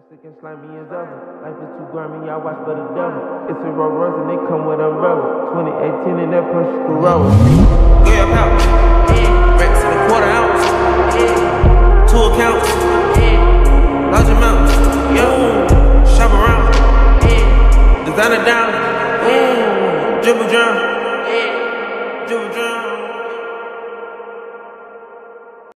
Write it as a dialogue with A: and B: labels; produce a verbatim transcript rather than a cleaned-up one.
A: Sick and slimy as ever. Life is too grimy, y'all watch for the devil. It's a Rolls Royce and they come with umbrellas. twenty eighteen and that push Corolla. Go your pouch. Racks in a quarter ounce. Two accounts. Large amounts. Yo. Shop around. Designer down. Dribble drown.